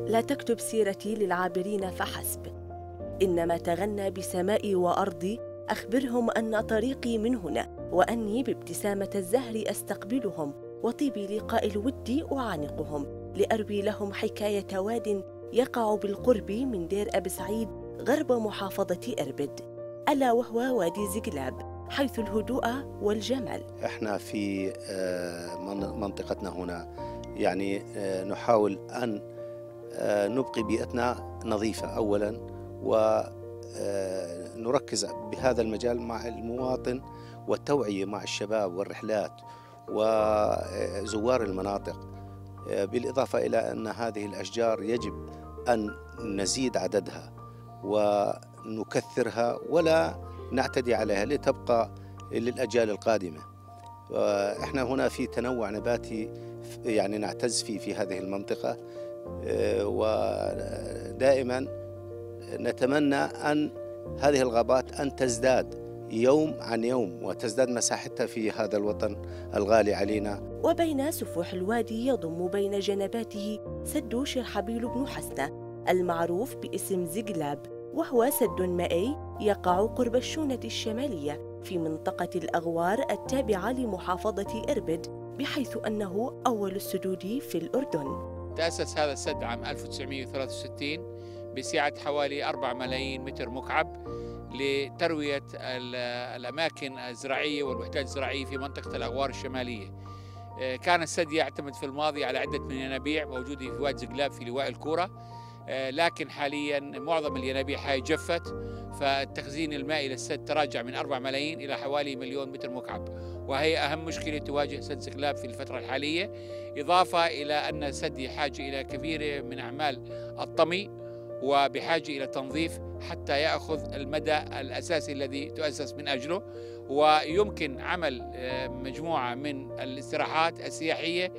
لا تكتب سيرتي للعابرين فحسب، إنما تغنى بسمائي وأرضي. أخبرهم أن طريقي من هنا، وأني بابتسامة الزهر أستقبلهم، وطيب لقاء الود أعانقهم، لأروي لهم حكاية واد يقع بالقرب من دير أبي سعيد غرب محافظة إربد، ألا وهو وادي زقلاب، حيث الهدوء والجمال. احنا في منطقتنا هنا يعني نحاول أن نبقي بيئتنا نظيفة أولا، ونركز بهذا المجال مع المواطن والتوعية مع الشباب والرحلات وزوار المناطق، بالإضافة إلى أن هذه الأشجار يجب أن نزيد عددها ونكثرها ولا نعتدي عليها لتبقى للأجيال القادمة. احنا هنا في تنوع نباتي يعني نعتز فيه في هذه المنطقة، ودائما نتمنى أن هذه الغابات أن تزداد يوم عن يوم وتزداد مساحتها في هذا الوطن الغالي علينا. وبين سفوح الوادي يضم بين جنباته سد شرحبيل بن حسنة المعروف باسم زقلاب، وهو سد مائي يقع قرب الشونة الشمالية في منطقة الأغوار التابعة لمحافظة إربد، بحيث أنه أول السدود في الأردن. تأسس هذا السد عام 1963 بسعة حوالي 4 ملايين متر مكعب لتروية الأماكن الزراعية والوحدات الزراعية في منطقة الأغوار الشمالية. كان السد يعتمد في الماضي على عدة من الينابيع موجودة في وادي زقلاب في لواء الكورة، لكن حاليا معظم الينابيع هاي جفت، فالتخزين المائي للسد تراجع من 4 ملايين إلى حوالي 1,000,000 متر مكعب، وهي أهم مشكلة تواجه سد زقلاب في الفترة الحالية، إضافة إلى أن السد يحاج إلى كثير من أعمال الطمي وبحاجة إلى تنظيف حتى يأخذ المدى الأساسي الذي تؤسس من أجله، ويمكن عمل مجموعة من الاستراحات السياحية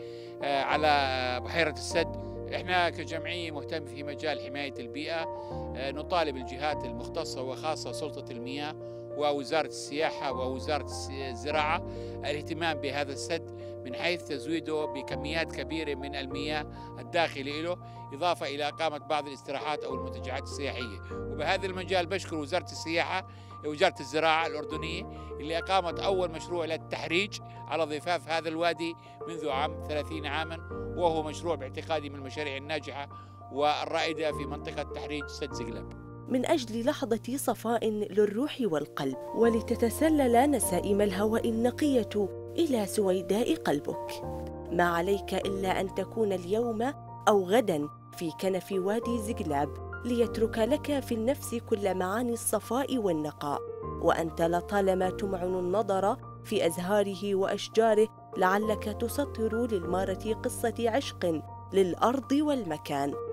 على بحيرة السد. احنا كجمعية مهتم في مجال حماية البيئة، نطالب الجهات المختصة وخاصة سلطة المياه ووزارة السياحة ووزارة الزراعة الاهتمام بهذا السد من حيث تزويده بكميات كبيرة من المياه الداخلة له، إضافة إلى إقامة بعض الاستراحات أو المنتجعات السياحية. وبهذا المجال بشكر وزارة السياحة وزارة الزراعة الأردنية اللي أقامت أول مشروع للتحريج على ضفاف هذا الوادي منذ عام 30 عاما، وهو مشروع باعتقادي من المشاريع الناجحة والرائدة في منطقة تحريج سد زقلاب. من أجل لحظة صفاء للروح والقلب، ولتتسلل نسائم الهواء النقية إلى سويداء قلبك، ما عليك إلا أن تكون اليوم أو غدا في كنف وادي زقلاب ليترك لك في النفس كل معاني الصفاء والنقاء، وأنت لطالما تمعن النظر في أزهاره وأشجاره لعلك تسطر للمارة قصة عشق للأرض والمكان.